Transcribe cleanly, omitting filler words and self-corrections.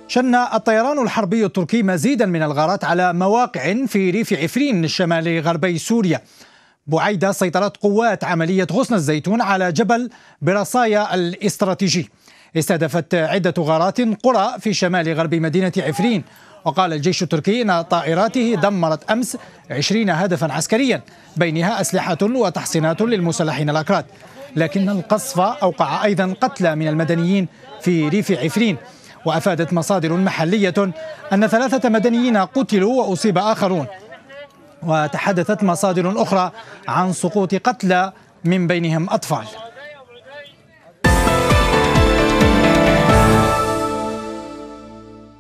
شن الطيران الحربي التركي مزيدا من الغارات على مواقع في ريف عفرين الشمالي غربي سوريا بعيد سيطرة قوات عملية غصن الزيتون على جبل برصايا الاستراتيجي. استهدفت عدة غارات قرى في شمال غرب مدينة عفرين، وقال الجيش التركي أن طائراته دمرت أمس 20 هدفا عسكريا بينها أسلحة وتحصينات للمسلحين الأكراد، لكن القصف أوقع أيضا قتلى من المدنيين في ريف عفرين. وأفادت مصادر محلية أن 3 مدنيين قتلوا وأصيب آخرون، وتحدثت مصادر أخرى عن سقوط قتلى من بينهم أطفال.